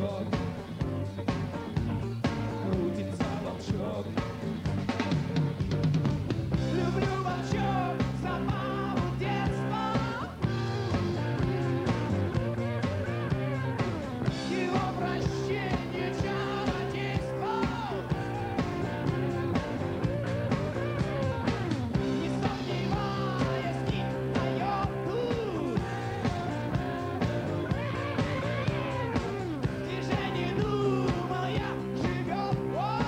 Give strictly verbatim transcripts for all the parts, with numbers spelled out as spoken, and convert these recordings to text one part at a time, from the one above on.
волчок, крутится волчок. Люблю волчок забаву детства, его прощение чародейство. Не сомневаясь ни на йоту, и же не думая живет.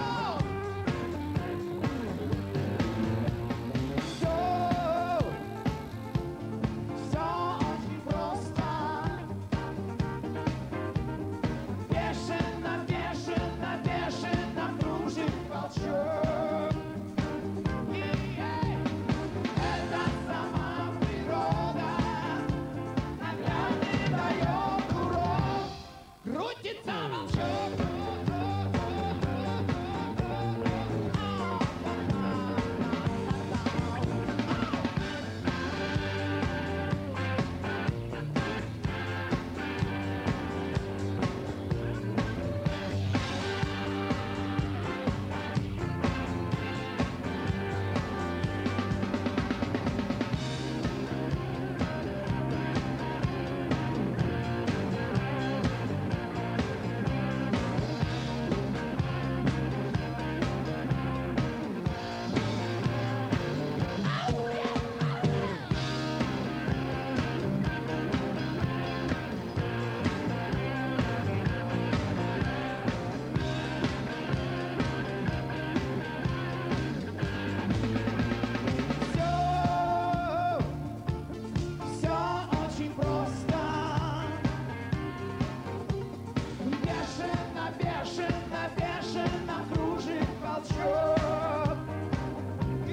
Все, все очень просто. Бешено, бешено, бешено кружит волчок. И это сама природа наглядный дает урок. Крутится волчок. Все очень просто. Бешено, бешено, бешено кружит волчок. И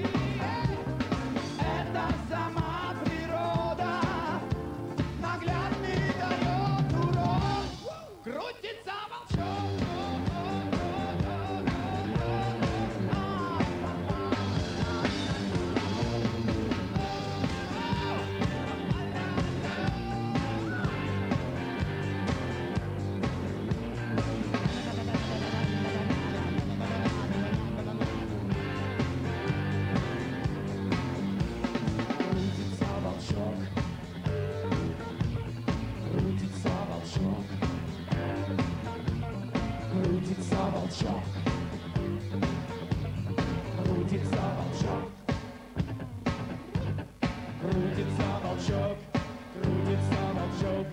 это сама природа наглядный дает урок. Крутится волчок. Крутится волчок, крутится волчок, крутится волчок, крутится волчок, крутится волчок, крутится волчок.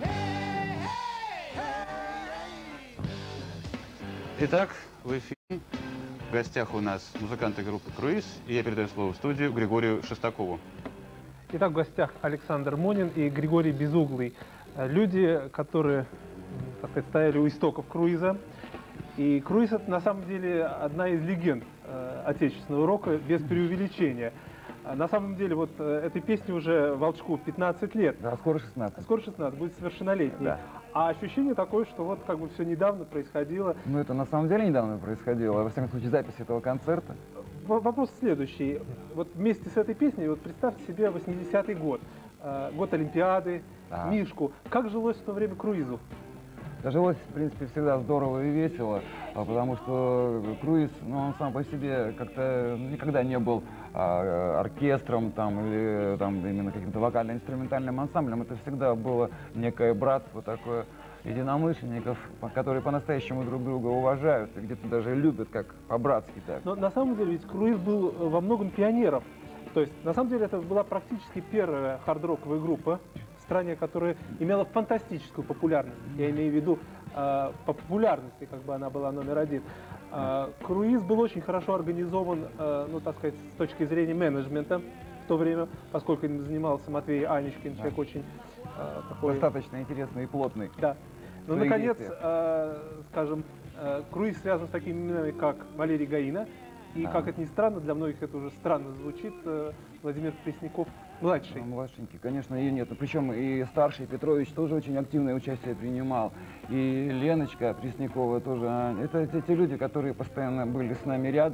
Итак, в эфире в гостях у нас музыканты группы «Круиз», и я передаю слово в студию Григорию Шестакову. Итак, в гостях Александр Монин и Григорий Безуглый. Люди, которые, так сказать, стояли у истоков круиза. И круиз — это на самом деле одна из легенд э, отечественного рока, без преувеличения. А на самом деле, вот э, этой песне уже волчку пятнадцать лет. Да, скоро шестнадцать. Скоро шестнадцать, будет совершеннолетний. Да. А ощущение такое, что вот как бы все недавно происходило. Ну, это на самом деле недавно происходило, во всяком случае, запись этого концерта. В- Вопрос следующий. Вот вместе с этой песней, вот представьте себе восьмидесятый год, э, год Олимпиады, Да. Мишку. Как жилось в то время круизу? Да, жилось, в принципе, всегда здорово и весело, а, потому что круиз, ну, он сам по себе как-то никогда не был а, оркестром там, или там, именно каким-то вокально-инструментальным ансамблем. Это всегда было некое братство такое единомышленников, по- которые по-настоящему друг друга уважают и где-то даже любят, как по-братски так. Но на самом деле ведь круиз был э, во многом пионером. То есть на самом деле это была практически первая хард-роковая группа в стране, которая имела фантастическую популярность. Я имею в виду э, по популярности, как бы она была номер один. Э, круиз был очень хорошо организован, э, ну так сказать, с точки зрения менеджмента в то время, поскольку им занимался Матвей Аничкин, Да. человек очень э, такой... Достаточно интересный и плотный. Да. Ну, своих наконец, действиях. э, скажем, э, круиз связан с такими именами, как Валерий Гаина. И, Да. как это ни странно, для многих это уже странно звучит, э, Владимир Пресняков-младший. Ну, младшенький, конечно, ее нет. Причем и старший Петрович тоже очень активное участие принимал. И Леночка Преснякова тоже. а, Это те, те люди, которые постоянно были с нами рядом.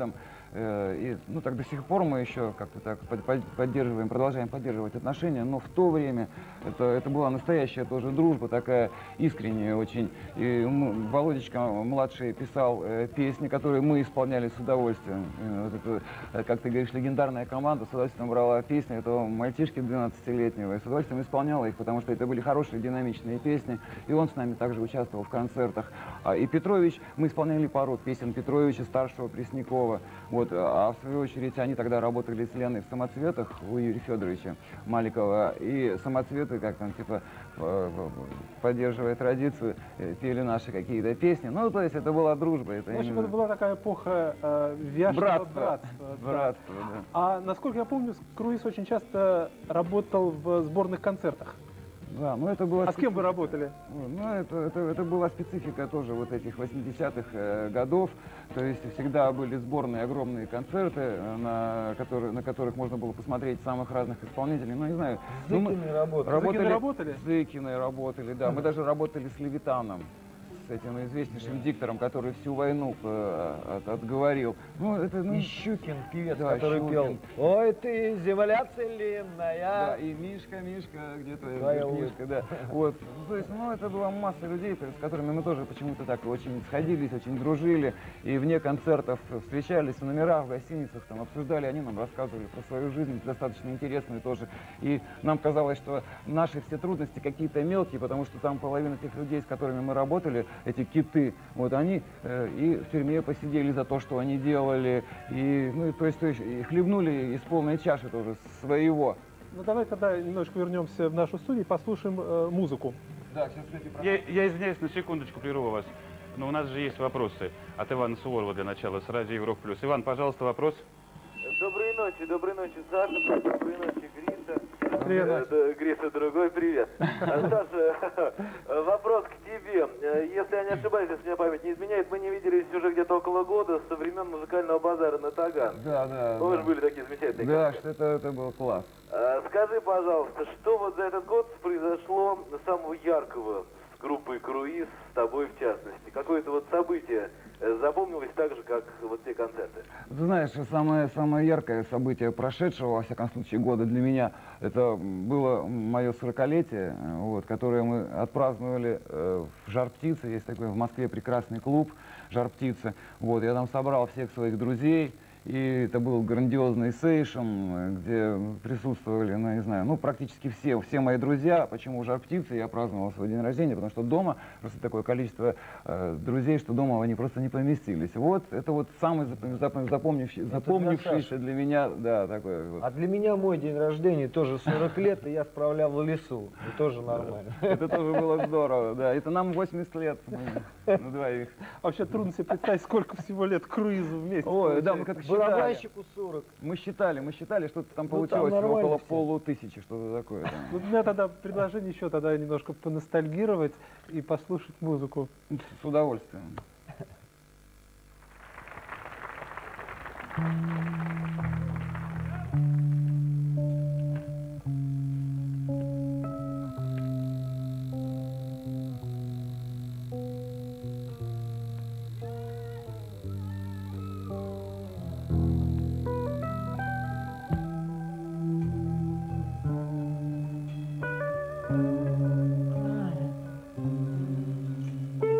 Э, и, ну, так до сих пор мы еще как-то так под- под- поддерживаем, продолжаем поддерживать отношения, но в то время это, это была настоящая тоже дружба, такая искренняя очень. И м- Володечка младший писал э, песни, которые мы исполняли с удовольствием. И вот это, э, как ты говоришь, легендарная команда с удовольствием брала песни этого мальчишки двенадцатилетнего и с удовольствием исполняла их, потому что это были хорошие динамичные песни. И он с нами также участвовал в концертах. А, и Петрович, мы исполняли пару песен Петровича, старшего Преснякова. Вот, а в свою очередь они тогда работали с Леной в «Самоцветах» у Юрия Федоровича Маликова. И «Самоцветы», как там, типа, э, поддерживая традицию, э, пели наши какие-то песни. Ну, то есть это была дружба. Это В общем, именно это была такая эпоха э, вяжного братство. братства. да. Братство, да. А насколько я помню, Круиз очень часто работал в сборных концертах. Да, ну это было... А с кем вы работали? Ну, это, это, это была специфика тоже вот этих восьмидесятых э, годов. То есть всегда были сборные огромные концерты, э, на, которые, на которых можно было посмотреть самых разных исполнителей. Ну, не знаю. С ну, мы Зыкиной работали. работали. Зыкины работали? С Зыкиной работали, да. Мы даже работали с Левитаном, с этим известнейшим диктором, который всю войну э, от- отговорил. Ну, это, ну, И Щукин, певец, Да, который Щукин. пел «Ой, ты, земля да, целинная». и Мишка, Мишка, где твоя Твоя Мишка, да. Вот, то есть, ну, это была масса людей, с которыми мы тоже почему-то так очень сходились, очень дружили, и вне концертов встречались в номерах, в гостиницах, там, обсуждали, они нам рассказывали про свою жизнь, достаточно интересную тоже, и нам казалось, что наши все трудности какие-то мелкие, потому что там половина тех людей, с которыми мы работали, эти киты, вот, они э, и в тюрьме посидели за то, что они делали, и, ну, и, то есть, то есть, и хлебнули из полной чаши тоже своего. Ну давай тогда немножко вернемся в нашу студию и послушаем э, музыку. Да, сейчас, кстати, про- Я, я извиняюсь, на секундочку прерву вас. Но у нас же есть вопросы от Ивана Суворова для начала с радио Европа плюс. Иван, пожалуйста, вопрос. Доброй ночи, доброй ночи, Саша, доброй ночи, Гриша. Привет. Э, да, Гриша, другой, привет. А, Саша, вопрос к тебе. Э, Если я не ошибаюсь, если меня память не изменяет, мы не виделись уже где-то около года со времен музыкального базара на Таган. Да, да, Тоже да. были такие замечательные Да, концерты. что это, это был класс. А, Скажи, пожалуйста, что вот за этот год произошло самого яркого с группой «Круиз», с тобой в частности? Какое-то вот событие э, запомнилось так же, как вот те концерты? Ты знаешь, самое, самое яркое событие прошедшего, во всяком случае, года для меня, это было мое сорокалетие, э, вот, которое мы отпраздновали э, в «Жар-птице». Есть такой в Москве прекрасный клуб «Жар-птицы». Вот, я там собрал всех своих друзей. И это был грандиозный сейшн, где присутствовали, ну, не знаю, ну, практически все, все мои друзья. Почему «Жар-птицы» я праздновал свой день рождения? Потому что дома просто такое количество э, друзей, что дома они просто не поместились. Вот, это вот самый запом- запом- запомнивший- для запомнившийся Саши. для меня, да, такой вот. А для меня мой день рождения тоже сорок лет, и я справлял в лесу. И тоже нормально. Это тоже было здорово, да. Это нам восемьдесят лет, мы на двоих. Вообще трудно себе представить, сколько всего лет Круизу вместе. Ой, да, мы получается. как считали. Барабанщику сорок. Мы считали, мы считали, что там Ну, там получилось нормально около все. полутысячи, что-то такое. да. Ну, у меня тогда предложение еще тогда немножко поностальгировать и послушать музыку. С удовольствием.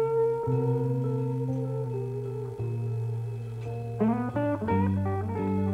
Thank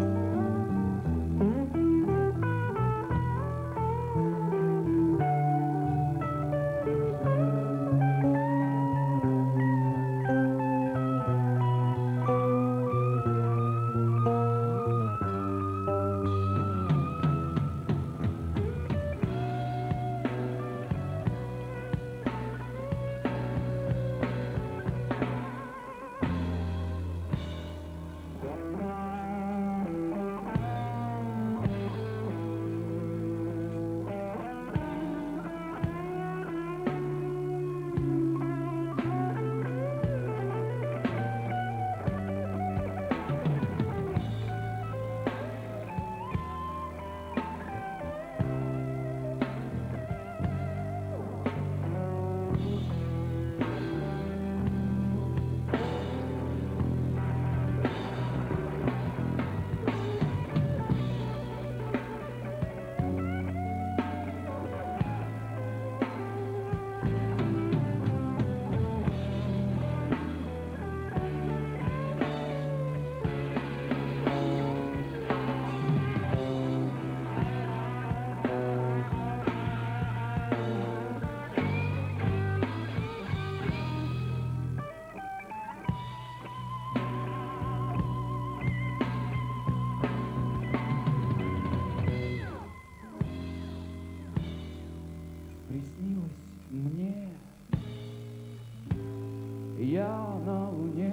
я на луне.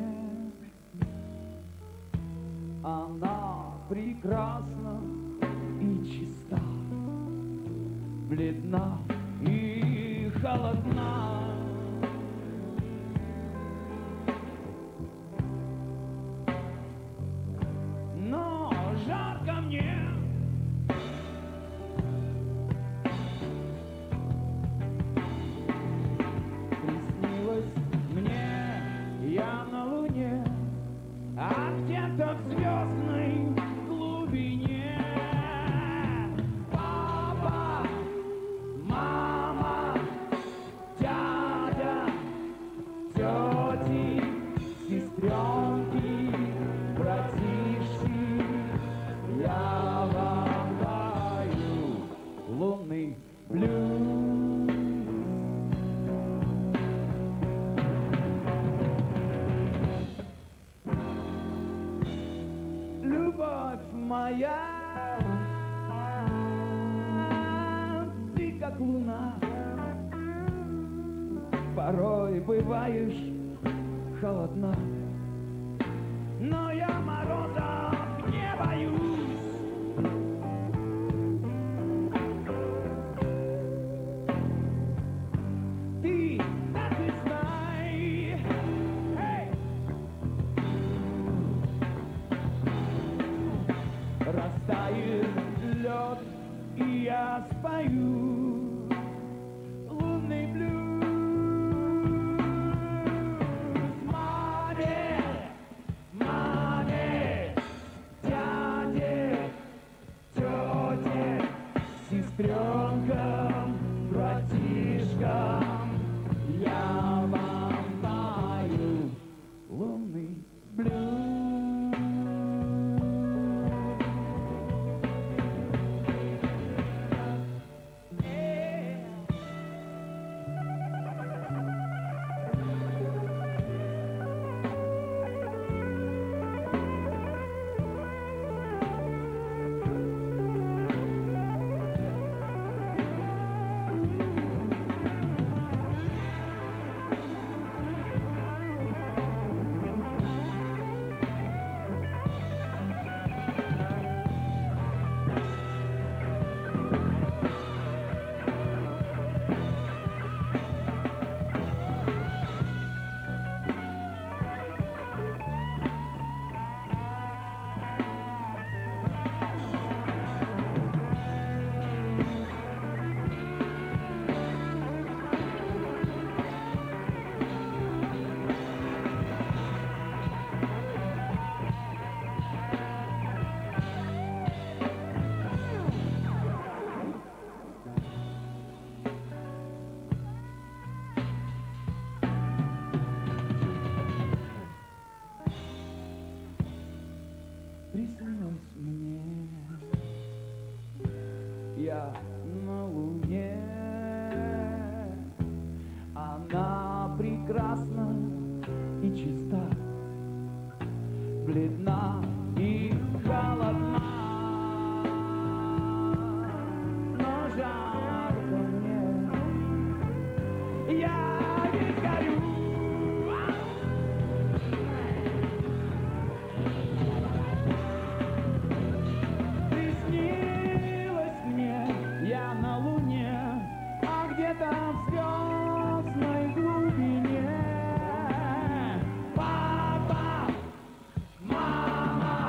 Она прекрасна и чиста, бледна и холодна. Но жарко мне. Приснилось мне, я на луне, а где-то в звездной глубине папа, мама, дядя, тети, сестренки, братишки, я вам даю лунный блюз. Любовь моя, ты как луна, порой бываешь холодна, но я морозов не боюсь. Ты так и знай, эй! Растает лед, и я спою лунный блюз. Маме, маме, дяде, тете, сестренкам, братишкам, я вам даю лунный блюз. Приснилось мне, я на луне, она прекрасна и чиста, бледна и холодна, но жарко мне, я весь горю. Я на луне, а где-то в звездной глубине папа, мама,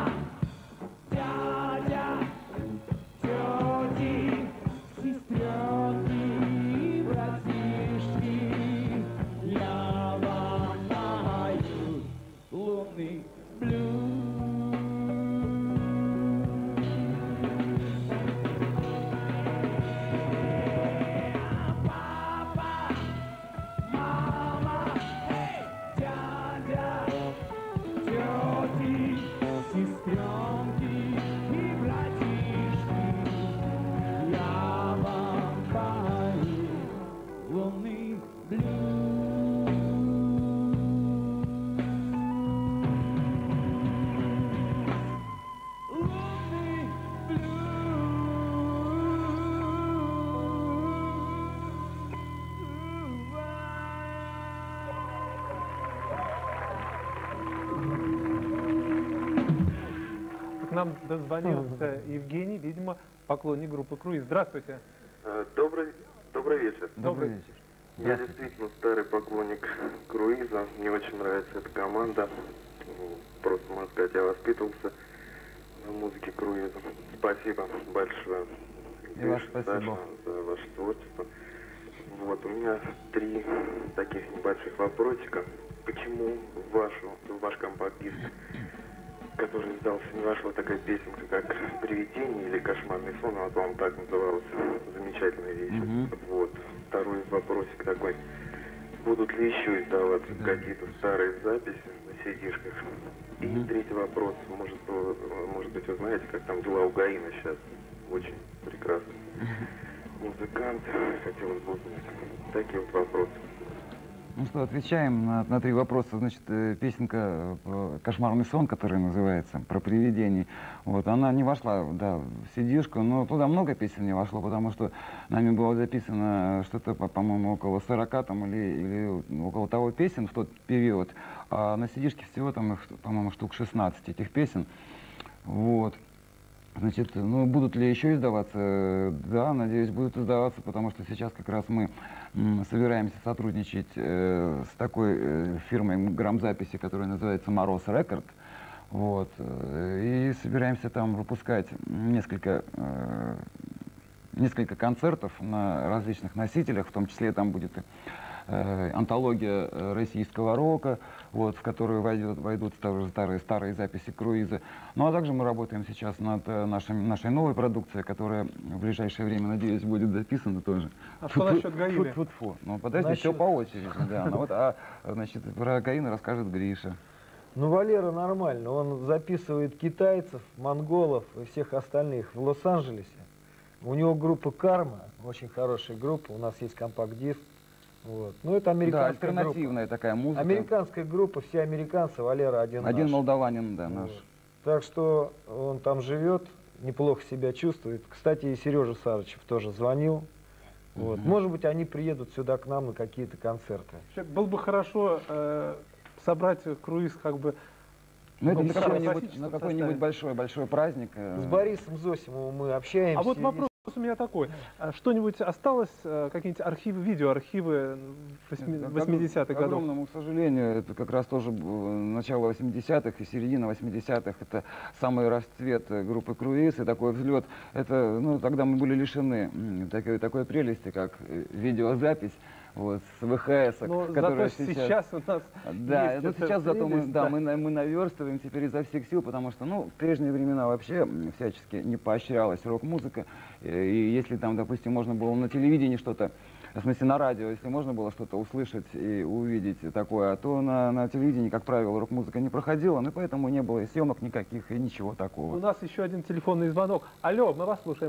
нам дозвонился Евгений, видимо, поклонник группы «Круиз». Здравствуйте. Добрый, добрый вечер. Добрый вечер. Я действительно старый поклонник «Круиза». Мне очень нравится эта команда. Просто, можно сказать, я воспитывался на музыке «Круиза». Спасибо большое. И ваше спасибо. Саша, за ваше творчество. Вот, у меня три таких небольших вопросика. Почему в, вашу, в ваш компакт-диск, который издался, не вошла такая песенка, как «Привидение» или «Кошмарный сон», она, по-моему, так называлась, замечательная вещь. Мгм. Вот. Второй вопросик такой. Будут ли еще издаваться какие-то старые записи на сидишках? И Мгм. третий вопрос. Может, вы- может быть, вы знаете, как там дела у Гаина сейчас? Очень прекрасный музыкант. Хотелось бы узнать. Такие вот вопросы. Ну что, отвечаем на, на три вопроса. Значит, э, песенка э, «Кошмарный сон», которая называется, про привидений, вот, она не вошла, да, в сидишку, но туда много песен не вошло, потому что нами было записано что-то, по- по-моему, около сорока там, или, или около того песен в тот период, а на сидишке всего там, их, по-моему, штук шестнадцать этих песен, вот. Значит, ну, будут ли еще издаваться? Да, надеюсь, будут издаваться, потому что сейчас как раз мы м, собираемся сотрудничать э, с такой э, фирмой грамзаписи, которая называется «Мороз Рекорд». Вот, э, и собираемся там выпускать несколько, э, несколько концертов на различных носителях, в том числе там будет и э, антология э, российского рока, вот, в которую войдет, войдут старые, старые, старые записи «Круиза». Ну а также мы работаем сейчас над э, нашей, нашей новой продукцией, которая в ближайшее время, надеюсь, будет записана тоже. А что насчет Гаины? Фу-фу-фу. Ну подожди, Насчет- все по очереди. Да. Ну, вот, а, значит, про Гаина расскажет Гриша. Ну, Валера нормально. Он записывает китайцев, монголов и всех остальных в Лос-Анджелесе. У него группа «Карма», очень хорошая группа. У нас есть компакт-диск. Вот. Ну, это Да, американская альтернативная группа. такая музыка. Американская группа, все американцы, Валера один Один наш. молдаванин, да, наш. Вот. Так что он там живет, неплохо себя чувствует. Кстати, и Сережа Сарычев тоже звонил. Вот. Мгм. Может быть, они приедут сюда к нам на какие-то концерты. Вообще, было бы хорошо э, собрать круиз как бы Ну, это Ну, на в какой-нибудь, классическом на какой-нибудь составе. большой-большой праздник. э, С Борисом Зосимовым мы общаемся. А вот и вопрос у меня такой. А что-нибудь осталось, э, какие-нибудь архивы, видеоархивы восьми- К восьмидесятых к годов? огромному сожалению, это как раз тоже было начало восьмидесятых и середина восьмидесятых. Это самый расцвет э, группы «Круиз» и такой взлет. Это, ну, тогда мы были лишены м, такой, такой прелести, как э, видеозапись. Вот, с ВХС, Но которая зато сейчас у нас Да, есть ну эта сейчас зато мы, прелесть, да, да. мы, на- мы наверстываем теперь изо всех сил, потому что, ну, в прежние времена вообще м, всячески не поощрялась рок-музыка. И, и если там, допустим, можно было на телевидении что-то, в смысле на радио, если можно было что-то услышать и увидеть такое, то на, на телевидении, как правило, рок-музыка не проходила, ну, поэтому не было и съемок никаких, и ничего У такого. нас еще один телефонный звонок. Алло, мы вас слушаем.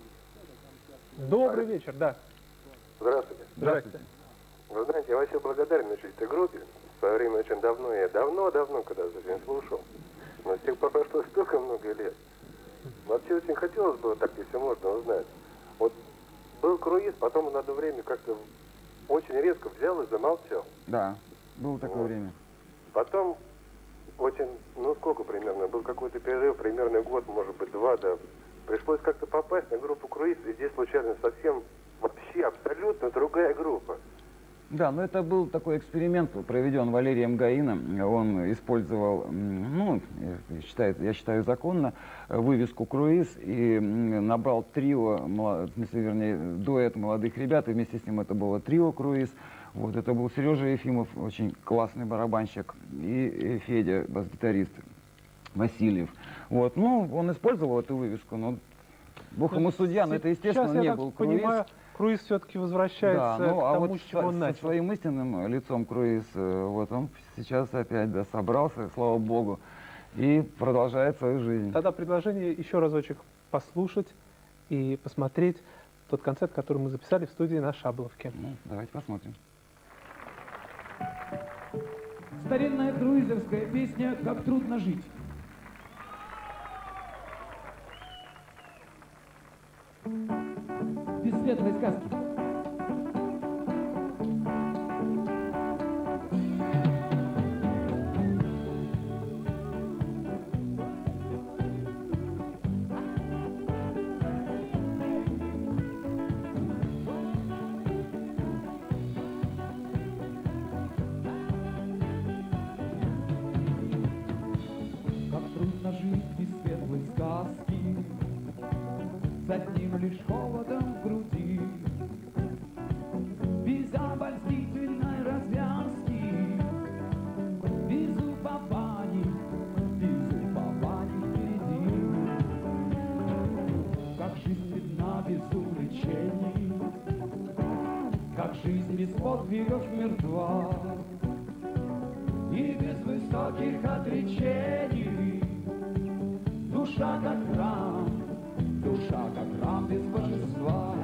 Добрый вечер, да. Здравствуйте. Здравствуйте. Вы знаете, я вообще благодарен очень этой группе. В свое время очень давно, я давно-давно когда-то очень слушал. Но с тех пор прошло столько много лет. Вообще очень хотелось бы, так если можно, узнать. Вот был круиз, потом он одно время как-то очень резко взял и замолчал. Да, было такое Вот. время. Потом очень, ну сколько примерно, был какой-то перерыв, примерно год, может быть, два, да. Пришлось как-то попасть на группу круиз, и здесь случайно совсем, вообще абсолютно другая группа. Да, но это был такой эксперимент, проведен Валерием Гаином. Он использовал, м, ну, я считаю, я считаю законно, э, вывеску «Круиз» и м, набрал трио, мла- в смысле, вернее, дуэт молодых ребят, и вместе с ним это было трио «Круиз». Вот, это был Сережа Ефимов, очень классный барабанщик, и, и Федя, бас-гитарист Васильев. Вот, ну, он использовал эту вывеску, но бог ему судья, но это, естественно, Сейчас, я не так был понимаю, «Круиз». круиз все-таки возвращается Да, ну, к а тому, вот с чего он со, начал. со своим истинным лицом Круиз, э, вот он сейчас опять, да, собрался, слава богу, и продолжает свою жизнь. Тогда предложение еще разочек послушать и посмотреть тот концерт, который мы записали в студии на Шабловке. Ну, давайте посмотрим. Старинная круизерская песня «Как трудно жить». Без светлой сказки. любовь мертва, и без высоких отречений душа как храм, душа как храм без божества.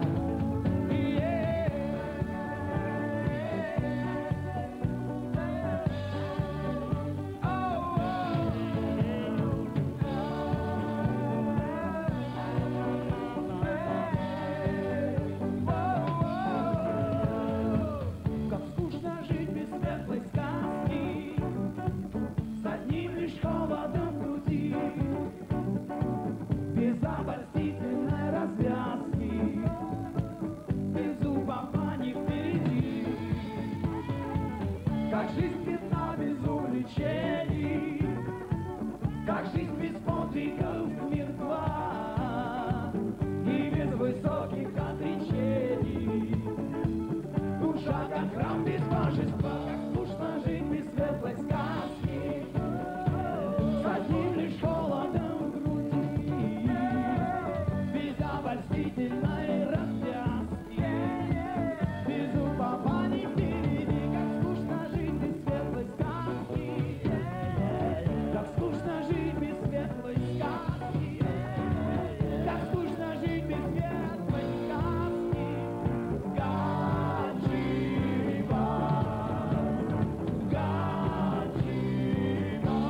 Как жизнь бедна без увлечений, как жизнь без подвигов мертва, и без высоких отречений. Душа как храм без божества, как скучно жить без светлой сказки, с одним лишь холодом в груди, без обольстительной развязки, без упований впереди. Как скучно жить без светлой сказки, как скучно жить без светлой сказки, как скучно жить без светлой сказки. Гаджиба, гаджиба,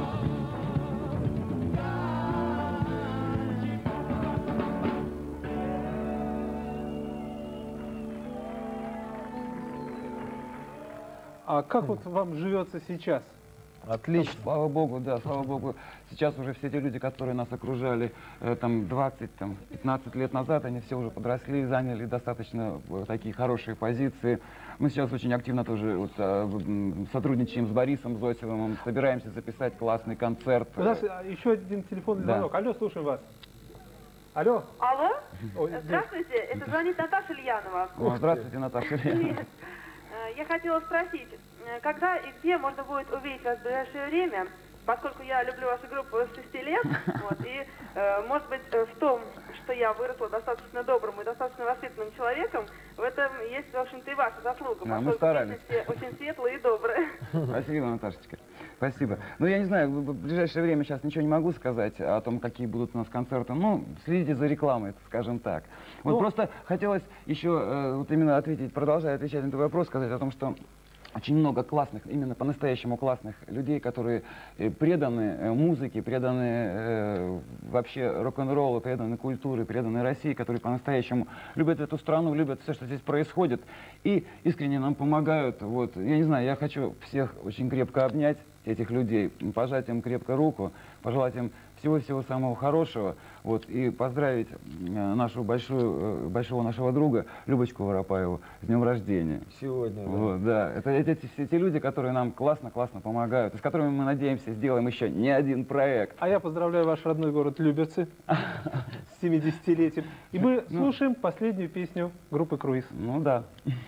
А как вот вам живется сейчас? Отлично. Слава Богу, да, слава Богу. Сейчас уже все те люди, которые нас окружали э, там двадцать, там, пятнадцать лет назад, они все уже подросли, заняли достаточно э, такие хорошие позиции. Мы сейчас очень активно тоже вот, э, м, сотрудничаем с Борисом Зосимовым, собираемся записать классный концерт. У нас а, еще один телефонный Да. звонок. Алло, слушаем вас. Алло. Алло? Ой, Здравствуйте, это звонит Наташа Ильянова. О, здравствуйте, Наташа. Привет. Э, Я хотела спросить, э, когда и где можно будет увидеть вас в ближайшее время, поскольку я люблю вашу группу с шести лет, вот, и, э, может быть, э, в том, что я выросла достаточно добрым и достаточно воспитанным человеком, в этом есть, в общем-то, и ваша заслуга, Да, мы поскольку старались. песни все очень светлые и добрые. Спасибо, Наташечка. Спасибо. Ну, я не знаю, в в ближайшее время сейчас ничего не могу сказать о том, какие будут у нас концерты. Ну, следите за рекламой, скажем так. Вот Ну, просто хотелось еще э, вот именно ответить, продолжая отвечать на этот вопрос, сказать о том, что очень много классных, именно по-настоящему классных людей, которые э, преданы э, музыке, преданы э, вообще рок-н-роллу, преданы культуре, преданы России, которые по-настоящему любят эту страну, любят все, что здесь происходит, и искренне нам помогают. Вот, я не знаю, я хочу всех очень крепко обнять, этих людей, пожать им крепко руку, пожелать им всего-всего самого хорошего, вот, и поздравить э, нашу большую, э, большого нашего друга Любочку Воропаеву с днем рождения. Сегодня, да. Вот, да. Это эти, все те люди, которые нам классно-классно помогают, и с которыми мы, надеемся, сделаем еще не один проект. А я поздравляю ваш родной город Люберцы с семидесятилетием. И мы слушаем последнюю песню группы «Круиз». Ну да.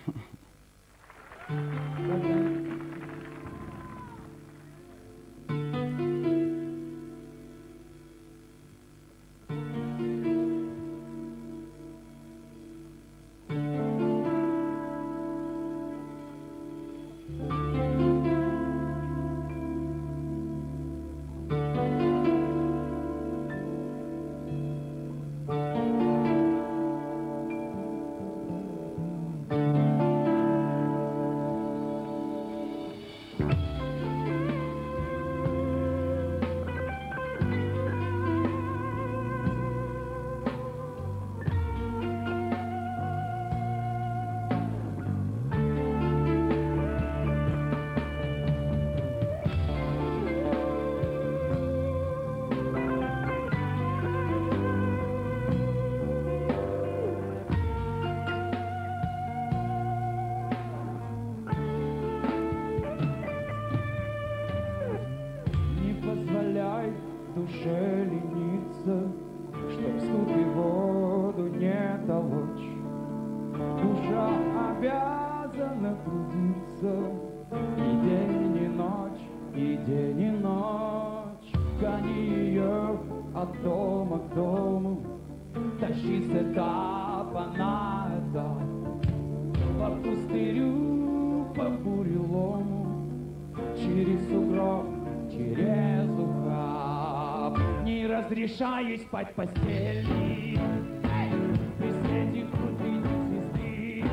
Не позволяй душе лениться, чтоб суд и воду не толочь. Душа обязана трудиться и день, и ночь, и день, и ночь. Гони ее от дома к дому, тащи с этапа на этап, по пустырю, по бурелому, через сугроб, через ухаб. Не разрешаю спать в постели при свете утренней звезды.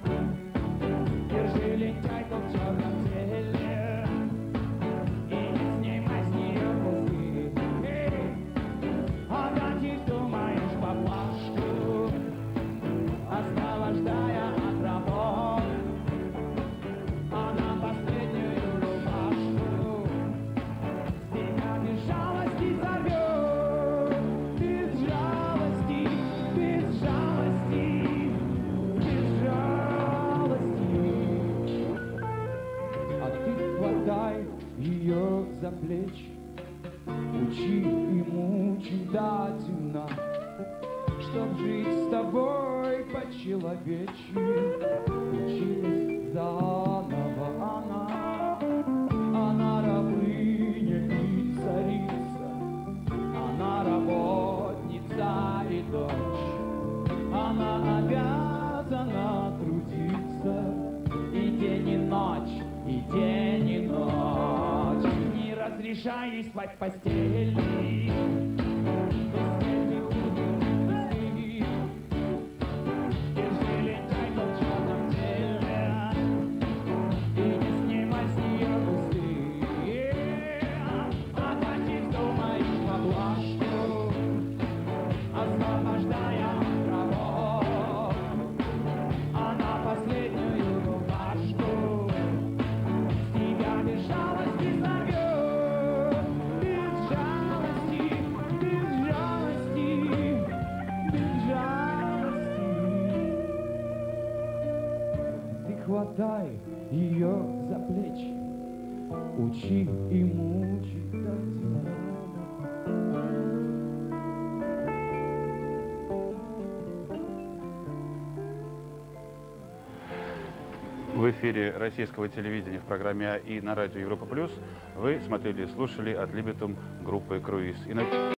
Держи лентяйку в черном теле и не снимай с нее мозги. А так думаешь поплашку, освобождая от работ. Она последнюю рубашку с тебя без жалости сорвет. Без жалости, без жалости, без жалости. А ты хватай ее за плечи, учи и мучи до темна, чтоб жить с тобой по-человечьи. Училась заново она, она рабыня и царица, она работница и дочь, она обязана трудиться и день и ночь, и день и ночь. Не разрешай ей спать в постели. Хватай ее за плечи, учи и мучи до темна. В эфире российского телевидения в программе «А» и на радио Европа Плюс вы смотрели и слушали «Ad libitum» группы «Круиз». И на...